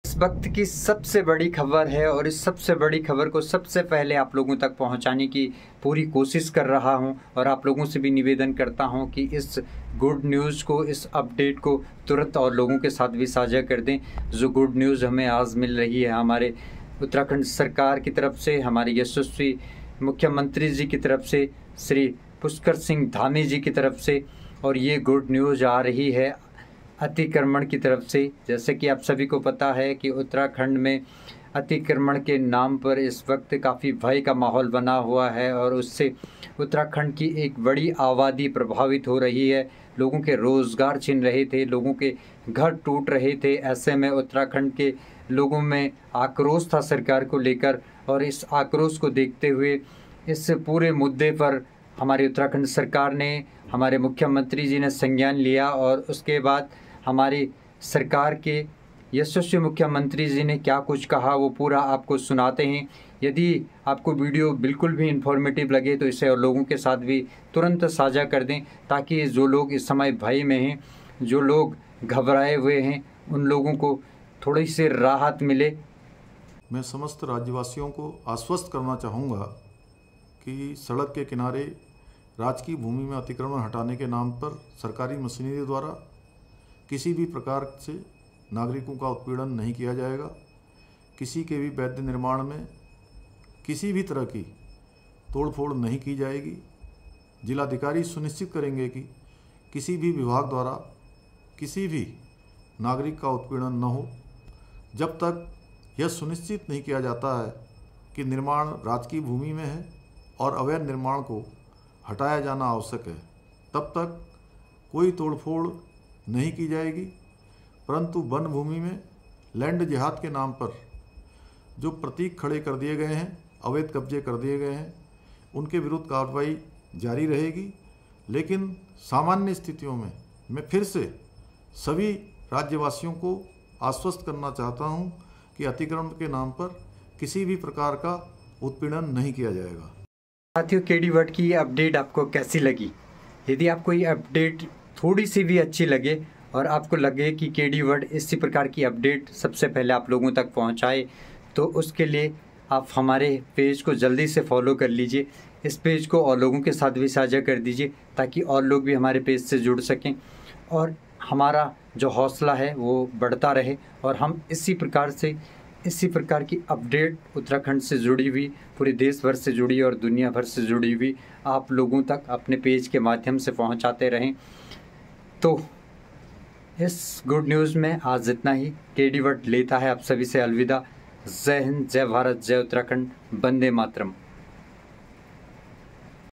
इस वक्त की सबसे बड़ी खबर है और इस सबसे बड़ी खबर को सबसे पहले आप लोगों तक पहुंचाने की पूरी कोशिश कर रहा हूं और आप लोगों से भी निवेदन करता हूं कि इस गुड न्यूज़ को, इस अपडेट को तुरंत और लोगों के साथ भी साझा कर दें। जो गुड न्यूज़ हमें आज मिल रही है हमारे उत्तराखंड सरकार की तरफ से, हमारे यशस्वी मुख्यमंत्री जी की तरफ से, श्री पुष्कर सिंह धामी जी की तरफ से, और ये गुड न्यूज़ आ रही है अतिक्रमण की तरफ से। जैसे कि आप सभी को पता है कि उत्तराखंड में अतिक्रमण के नाम पर इस वक्त काफ़ी भय का माहौल बना हुआ है और उससे उत्तराखंड की एक बड़ी आबादी प्रभावित हो रही है। लोगों के रोज़गार छिन रहे थे, लोगों के घर टूट रहे थे। ऐसे में उत्तराखंड के लोगों में आक्रोश था सरकार को लेकर, और इस आक्रोश को देखते हुए इस पूरे मुद्दे पर हमारी उत्तराखंड सरकार ने, हमारे मुख्यमंत्री जी ने संज्ञान लिया और उसके बाद हमारी सरकार के यशस्वी मुख्यमंत्री जी ने क्या कुछ कहा वो पूरा आपको सुनाते हैं। यदि आपको वीडियो बिल्कुल भी इन्फॉर्मेटिव लगे तो इसे और लोगों के साथ भी तुरंत साझा कर दें, ताकि जो लोग इस समय भय में हैं, जो लोग घबराए हुए हैं, उन लोगों को थोड़ी सी राहत मिले। मैं समस्त राज्यवासियों को आश्वस्त करना चाहूँगा कि सड़क के किनारे राजकीय भूमि में अतिक्रमण हटाने के नाम पर सरकारी मशीनरी द्वारा किसी भी प्रकार से नागरिकों का उत्पीड़न नहीं किया जाएगा। किसी के भी वैध निर्माण में किसी भी तरह की तोड़फोड़ नहीं की जाएगी। जिलाधिकारी सुनिश्चित करेंगे कि किसी भी विभाग द्वारा किसी भी नागरिक का उत्पीड़न न हो। जब तक यह सुनिश्चित नहीं किया जाता है कि निर्माण राजकीय भूमि में है और अवैध निर्माण को हटाया जाना आवश्यक है, तब तक कोई तोड़फोड़ नहीं की जाएगी। परंतु वन भूमि में लैंड जिहाद के नाम पर जो प्रतीक खड़े कर दिए गए हैं, अवैध कब्जे कर दिए गए हैं, उनके विरुद्ध कार्रवाई जारी रहेगी। लेकिन सामान्य स्थितियों में मैं फिर से सभी राज्यवासियों को आश्वस्त करना चाहता हूं कि अतिक्रमण के नाम पर किसी भी प्रकार का उत्पीड़न नहीं किया जाएगा। साथियों, केडी वर्ड की ये अपडेट आपको कैसी लगी? यदि आपको ये अपडेट थोड़ी सी भी अच्छी लगे और आपको लगे कि केडी वर्ड इसी प्रकार की अपडेट सबसे पहले आप लोगों तक पहुंचाए, तो उसके लिए आप हमारे पेज को जल्दी से फॉलो कर लीजिए। इस पेज को और लोगों के साथ भी साझा कर दीजिए, ताकि और लोग भी हमारे पेज से जुड़ सकें और हमारा जो हौसला है वो बढ़ता रहे, और हम इसी प्रकार की अपडेट उत्तराखंड से जुड़ी हुई, पूरे देश भर से जुड़ी और दुनिया भर से जुड़ी हुई आप लोगों तक अपने पेज के माध्यम से पहुंचाते रहें। तो इस गुड न्यूज़ में आज इतना ही। केडी वर्ड लेता है आप सभी से अलविदा। जय हिंद, जय भारत, जय उत्तराखंड, वंदे मातरम।